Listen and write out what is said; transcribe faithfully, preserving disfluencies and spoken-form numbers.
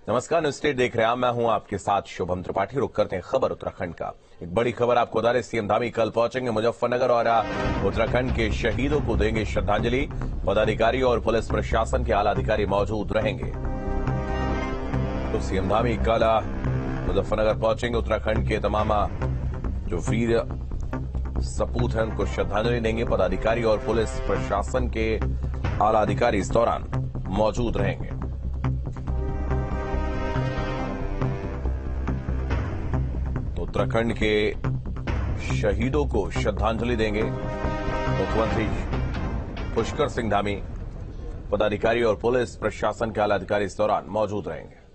नमस्कार, news state देख रहे हैं। मैं हूं आपके साथ शुभम त्रिपाठी। रुक करते हैं खबर उत्तराखंड का। एक बड़ी खबर आपको बता रहे, सीएम धामी कल पहुंचेंगे मुजफ्फरनगर और उत्तराखंड के शहीदों को देंगे श्रद्धांजलि। पदाधिकारी और पुलिस प्रशासन के आला अधिकारी मौजूद रहेंगे। तो सीएम धामी कल मुजफ्फरनगर पहुंचेंगे, उत्तराखंड के तमाम जो वीर सपूत हैं उनको श्रद्धांजलि देंगे। पदाधिकारी और पुलिस प्रशासन के आला अधिकारी इस दौरान मौजूद रहेंगे। उत्तराखंड के शहीदों को श्रद्धांजलि देंगे मुख्यमंत्री पुष्कर सिंह धामी। पदाधिकारी और पुलिस प्रशासन के आला अधिकारी इस दौरान मौजूद रहेंगे।